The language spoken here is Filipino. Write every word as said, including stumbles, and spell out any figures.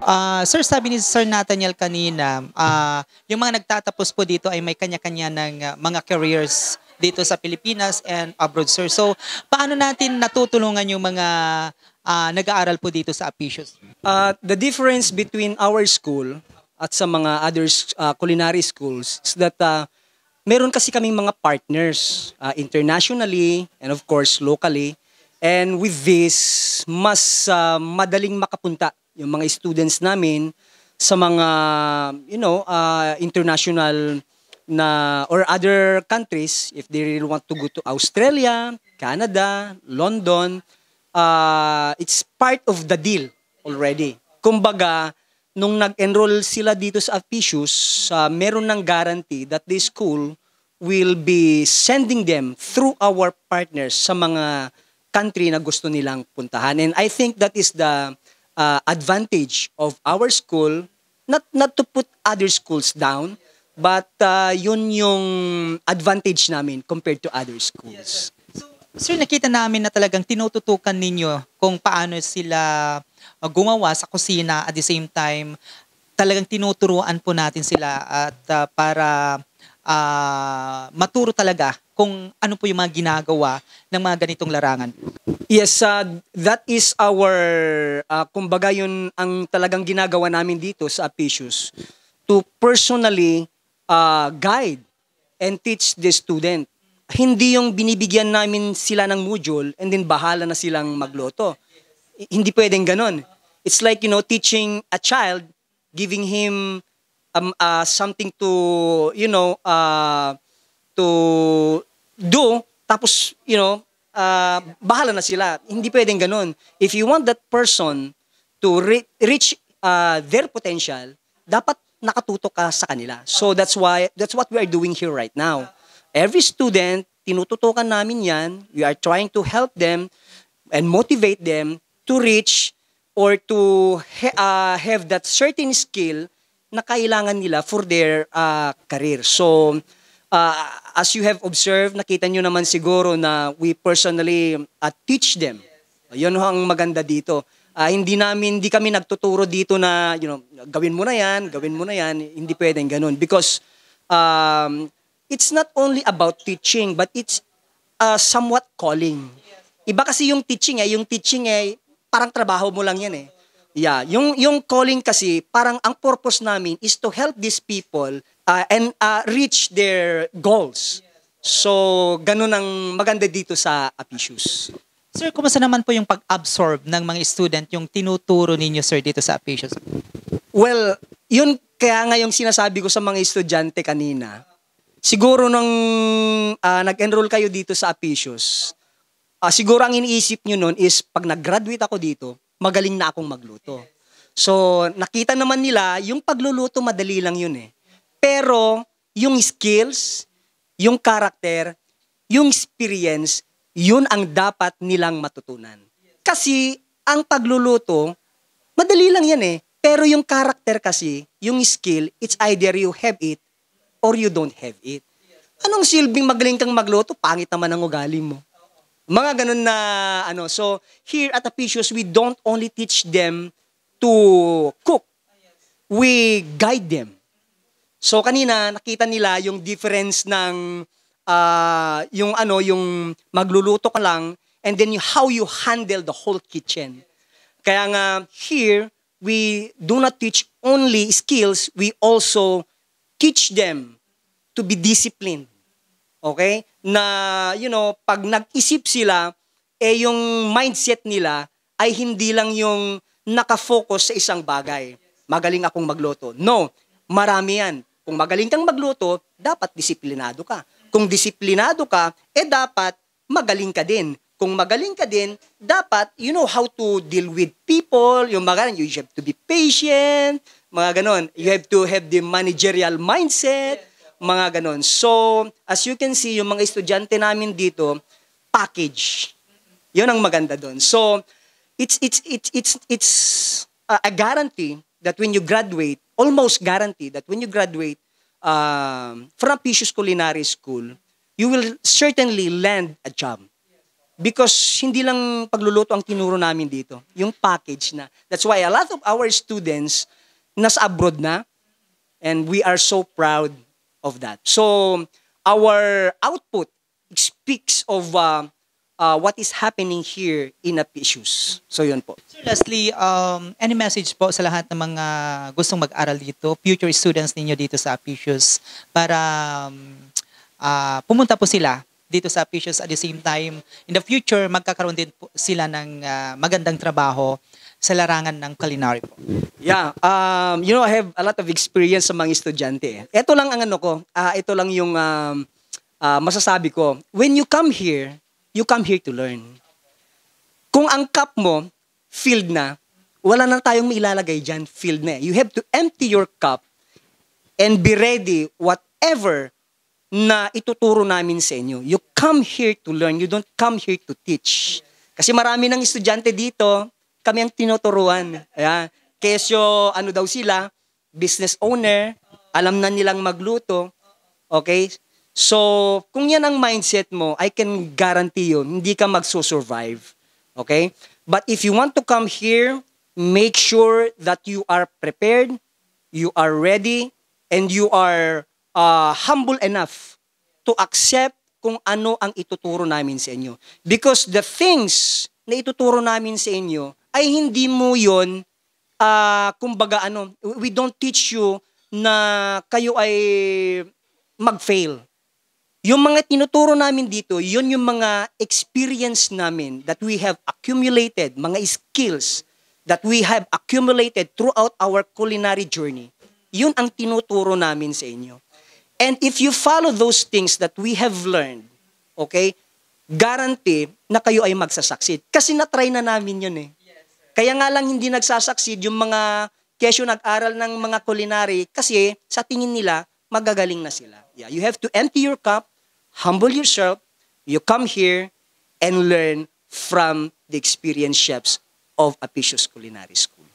Ah, sir, sabi ni Sir Nathaniel kanina, ah, yung mga nagtatapos po dito ay may kanya-kanya ng ah, mga careers dito sa Pilipinas and abroad, sir. So, paano natin natutulungan yung mga ah, nag-aaral po dito sa Apicius? Uh, the difference between our school at sa mga other uh, culinary schools is that uh, meron kasi kaming mga partners uh, internationally and of course locally. And with this, mas uh, madaling makapunta yung mga students namin sa mga, you know, uh, international na or other countries if they really want to go to Australia, Canada, London. Uh, it's part of the deal already. Kumbaga, nung nag-enroll sila dito sa Apicius, uh, meron ng guarantee that the school will be sending them through our partners sa mga country na gusto nilang puntahan. And I think that is the uh, advantage of our school, not not to put other schools down, but uh, yun yung advantage namin compared to other schools. Sir, nakita namin na talagang tinututukan ninyo kung paano sila uh, gumawa sa kusina at the same time talagang tinuturuan po natin sila at uh, para uh, maturo talaga kung ano po yung mga ginagawa ng mga ganitong larangan. Yes, uh, that is our, uh, kumbaga yun ang talagang ginagawa namin dito sa Apicius to personally uh, guide and teach the student. Hindi yung binibigyan namin sila ng module and then bahala na silang magluto. Hindi pwedeng ganon. It's like, you know, teaching a child, giving him um, uh, something to, you know, uh, to do, tapos, you know, uh, bahala na sila. Hindi pwedeng ganon. If you want that person to re- reach uh, their potential, dapat nakatutok ka sa kanila. So that's why, that's what we are doing here right now. Every student, tinututukan namin yan. We are trying to help them and motivate them to reach or to ha- uh, have that certain skill na kailangan nila for their uh, career. So, uh, as you have observed, nakita nyo naman siguro na we personally uh, teach them. Yun ang maganda dito. Uh, hindi namin, hindi kami nagtuturo dito na, you know, gawin mo na yan, gawin mo na yan. Hindi pwedeng ganun. Because, um, it's not only about teaching, but it's uh, somewhat calling. Iba kasi yung teaching eh, yung teaching eh, parang trabaho mo lang yan eh. Yeah, yung yung calling kasi, parang ang purpose namin is to help these people uh, and uh, reach their goals. So, ganun ang maganda dito sa Apicius. Sir, kumusta naman po yung pag-absorb ng mga student yung tinuturo ninyo, sir, dito sa Apicius? Well, yun kaya nga yung sinasabi ko sa mga estudyante kanina. Siguro nung uh, nag-enroll kayo dito sa Apicius, uh, siguro ang iniisip nyo nun is pag nag-graduate ako dito, magaling na akong magluto. So, nakita naman nila, yung pagluluto madali lang yun eh. Pero, yung skills, yung character, yung experience, yun ang dapat nilang matutunan. Kasi, ang pagluluto, madali lang yan eh. Pero yung character kasi, yung skill, it's either you have it or you don't have it. Anong silbing magaling kang magluto? Pangit naman ang ugali mo. Mga ganun na, ano, so, here at Apicius, we don't only teach them to cook. We guide them. So, kanina, nakita nila yung difference ng, uh, yung ano, yung magluluto ka lang, and then you, how you handle the whole kitchen. Kaya nga, here, we do not teach only skills, we also teach them to be disciplined. Okay? Na, you know, pag nag-isip sila, eh yung mindset nila ay hindi lang yung nakafocus sa isang bagay. Magaling akong magluto. No, marami yan. Kung magaling kang magluto, dapat disiplinado ka. Kung disiplinado ka, eh dapat magaling ka din. Kung magaling ka din, dapat you know how to deal with people, yung mga you have to be patient, mga ganon. You have to have the managerial mindset, mga ganon. So, as you can see, yung mga estudyante namin dito, package. Yun ang maganda doon. So, it's it's it's it's it's a guarantee that when you graduate, almost guarantee that when you graduate um, from Apicius Culinary School, you will certainly land a job. Because hindi lang pagluluto ang tinuro namin dito. Yung package na. That's why a lot of our students nasa abroad na, and we are so proud of that. So, our output speaks of uh, uh, what is happening here in Apicius. So, yun po. So lastly, um, any message po sa lahat ng mga gustong mag-aral dito, future students ninyo dito sa Apicius, para um, uh, pumunta po sila dito sa Apicius, at the same time, in the future, magkakaroon din po sila ng uh, magandang trabaho sa larangan ng culinary po. Yeah, um, you know, I have a lot of experience sa mga estudyante. Ito lang ang ano ko, uh, ito lang yung um, uh, masasabi ko. When you come here, you come here to learn. Kung ang cup mo, filled na, wala na tayong mailalagay dyan, filled na. You have to empty your cup and be ready whatever na ituturo namin sa inyo. You come here to learn. You don't come here to teach. Kasi marami ng estudyante dito, kami ang tinuturuan. Ayan. Kesyo, ano daw sila, business owner, alam na nilang magluto. Okay? So, kung yan ang mindset mo, I can guarantee you, hindi ka magsusurvive. Okay? But if you want to come here, make sure that you are prepared, you are ready, and you are uh, humble enough to accept kung ano ang ituturo namin sa inyo. Because the things na ituturo namin sa inyo ay hindi mo yun, uh, kumbaga ano, we don't teach you na kayo ay mag-fail. Yung mga tinuturo namin dito, yun yung mga experience namin that we have accumulated, mga skills that we have accumulated throughout our culinary journey. Yun ang tinuturo namin sa inyo. And if you follow those things that we have learned, okay, guarantee na kayo ay magsasucceed. Kasi na-try na namin yun eh. Kaya nga lang hindi nagsasucceed yung mga kesyo nag-aral ng mga culinary kasi sa tingin nila, magagaling na sila. Yeah, you have to empty your cup, humble yourself, you come here and learn from the experienced chefs of Apicius Culinary School.